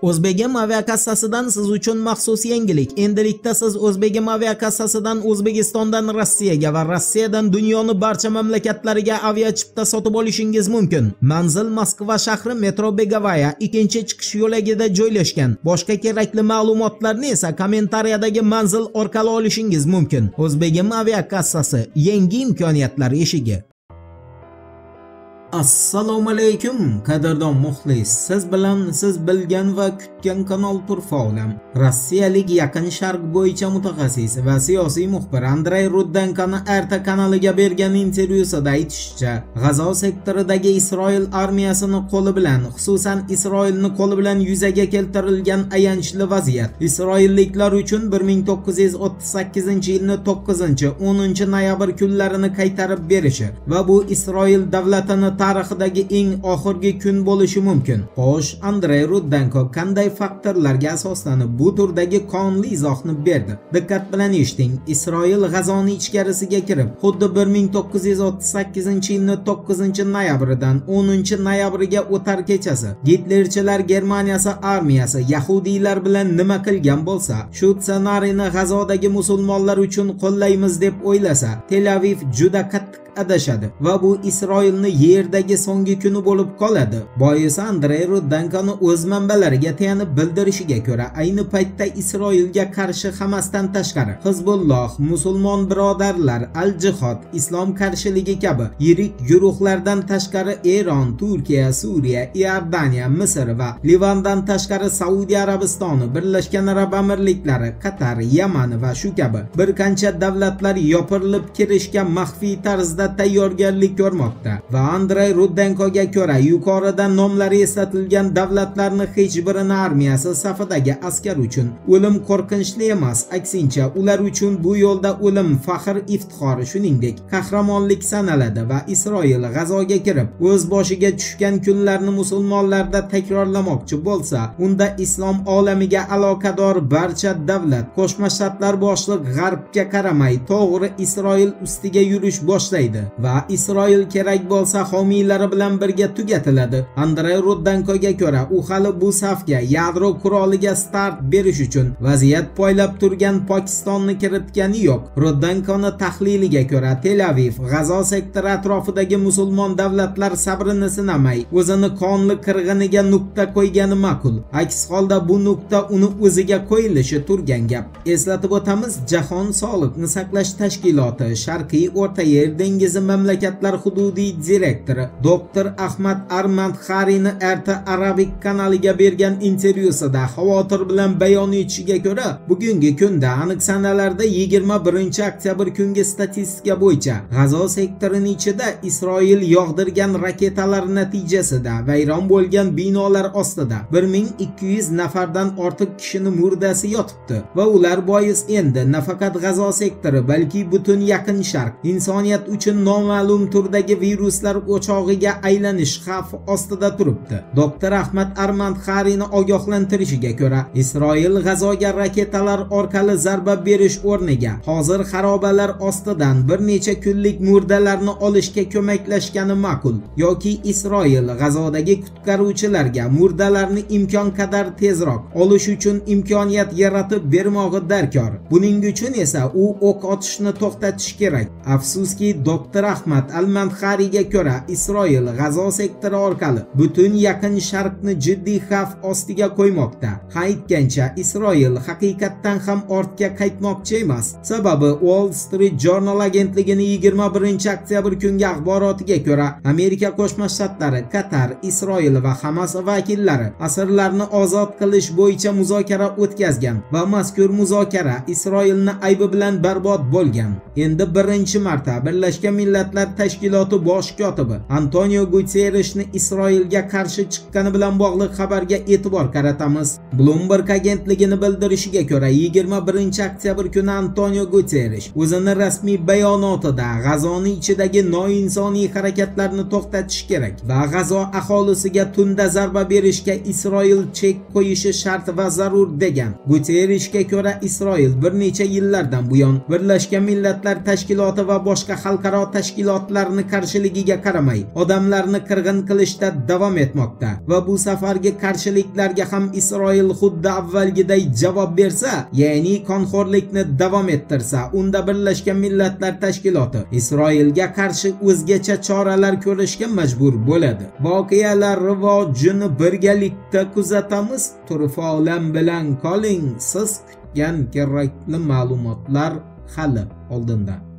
O'zbegim aviakassasidan siz uchun maxsus yangilik. Endilikda siz O'zbegim aviakassasidan O'zbekistondan Rossiyaga va Rossiyadan dunyoning barcha mamlakatlariga aviachipta sotib olishingiz mumkin. Manzil Moskva shahri metro Begovaya 2-chiqish yo'lagida joylashgan. Boshqa kerakli ma'lumotlarni esa kommentariyadagi manzil orqali olishingiz mumkin. O'zbegim aviakassasi, yangi imkoniyatlar eshigi. Assalomu alaykum qadrdon muxlis. Siz bilan siz bilgan va kutgan kanal Turfa-Olam. Rossiyalik Yaqin Sharq bo'yicha mutaxassis va siyosiy muxbir Andrey Rudenkoni RT kanaliga bergan intervyusida aytishicha, G'azo sektoridagi Isroil armiyasini qo'li bilan, xususan Isroilni qo'li bilan yuzaga keltirilgan ayanchli vaziyat isroilliklar uchun 1938-yilning 9-10 noyabr kunlarini qaytarib berishi va bu Isroil davlatini tarixidagi eng oxirgi kun bo'lishi mumkin. Xo'sh, Andrey Rudenko qanday faktorlarga asoslanib bu turdagi qonli izohni berdi? Diqqat bilan eshiting. Isroil G'azoni ichkarisiga kirib, xuddi 1938-yilning 9-noyabridan 10-noyabriga o'tar kechasi Gitlerchilar Germaniyasi armiyasi yahudiylar bilan nima qilgan bo'lsa, shu ssenariyni G'azodagi musulmonlar uchun qo'llaymiz deb o'ylasa, Tel Aviv juda qattiq adashadi va bu Isroilni yerdagi so'nggi kuni bo'lib qoladi. Boisi Andrey Rudenkoni o'z manbalariga tayanib bildirishiga ko'ra, ayni paytda Isroilga qarshi Hamasdan tashqari Hizbulloh, musulmon birodarlar, Al-Jihod, islom qarshiligi kabi yirik guruhlardan tashqari Eron, Turkiya, Suriya, Iordaniya, Misr va Livandan tashqari Saudiya Arabistoni, Birlashgan Arab Amirliklari, Qatar, Yaman va shu kabi bir qancha davlatlar yopirilib kirishga maxfiy tarzda tayyorgarlik ko'rmoqda va Andrey Rudenkoga ko'ra yuqorida nomlari eslatilgan davlatlarning hech birini armiyasi safidagi askar uchun o'lim qo'rqinchli emas, aksincha ular uchun bu yo'lda o'lim faxr, iftixor, shuningdek qahramonlik sanaladi va Isroil G'azoga kirib o'z boshiga tushgan kunlarni musulmonlarda takrorlamoqchi bo'lsa, unda islom olamiga aloqador barcha davlat, Qo'shma Shtatlar boshliq G'arbga qaramay to'g'ri Isroil ustiga yurish boshlaydi va Isroil kerak bo'lsa homiylari bilan birga tugatiladi. Andrey Rudenkoga ko'ra, u hali bu safga yadro quroliga start berish uchun vaziyat poylab turgan Pokistonni kiritgani yo'q. Rudenkoni tahliliga ko'ra, Tel Aviv G'azo sektori atrofidagi musulmon davlatlar sabrini sinamay, o'zini qonli qirg'iniga nuqta qo'ygani ma'qul. Aks holda bu nuqta uni o'ziga qo'yilishi turgan gap. Eslatib o'tamiz, Jahon Sog'liqni saqlash tashkiloti Sharqiy O'rta Yer dengizi mamlakatlar hududiy direktori Dr. Ahmad Armand Harini RT Arabic kanaliga bergan intervyusida xavotir bilan bayon etishiga ko'ra, bugungi kunda aniq sanalarda 21-oktyabr kungi statistika bo'yicha G'azo sektorining ichida Isroil yog'dirgan raketalar natijasida vayron bo'lgan binolar ostida 1200 nafardan ortiq kishining murdasi yotibdi va ular bois endi nafaqat G'azo sektori, balki butun Yaqin Sharq insoniyat uchun noma'lum turdagi viruslar o'chog'iga aylanish xavfi ostida turibdi. Dr. Ahmad Armand Harini ogohlantirishiga ko'ra, Isroil G'azoga raketalar orqali zarba berish o'rniga hozir xarobalar ostidan bir necha kunlik murdalarni olishga ko'maklashgani ma'qul, yoki Isroil G'azodagi qutqaruvchilarga murdalarni imkon qadar tezroq olish uchun imkoniyat yaratib bermog'i darkor. Buning uchun esa u o'q otishni to'xtatish kerak. Afsuski, Dr. Ahmad Al-Manhariga ko'ra, Isroil G'azo sektori orqali butun Yaqin Sharqni jiddiy xavf ostiga qo'ymoqda. Aytgancha, Isroil haqiqatdan ham ortga qaytmoqchi emas. Sababi Wall Street Journal agentligining 21-oktyabr kungi axborotiga ko'ra, Amerika Qo'shma Shtatlari, Qatar, Isroil va Hamas vakillari asirlarni ozod qilish bo'yicha muzokara o'tkazgan va mazkur muzokara Isroilni aybi bilan barbod bo'lgan. Endi birinchi marta Birlashgan Millatlar Tashkiloti bosh kotibi Antonio Guterresni Isroilga qarshi chiqqani bilan bog'liq xabarga e'tibor qaratamiz. Bloomberg agentligining bildirishiga ko'ra, 21-oktyabr kuni Antonio Guterres o'zining rasmiy bayonotida G'azoning ichidagi noinsoniy harakatlarni to'xtatish kerak va G'azo aholisiga tunda zarba berishga Isroil chek qo'yishi shart va zarur degan. Guterresga ko'ra, Isroil bir necha yillardan buyon Birlashgan Millatlar Tashkiloti va boshqa xalqaro xalqaro tashkilotlarning qarshiligiga qaramay odamlarni qirg'in qilishda davom etmoqda va bu safargi qarshiliklarga ham Isroil xuddi avvalgiday javob bersa, ya'ni qonxo'rlikni davom ettirsa, unda Birlashgan Millatlar Tashkiloti Isroilga qarshi o'zgacha choralar ko'rishga majbur bo'ladi. Voqealar rivojini birgalikda kuzatamiz. Turfa olam bilan qoling. Siz kutgan kerakli ma'lumotlar hali oldinda.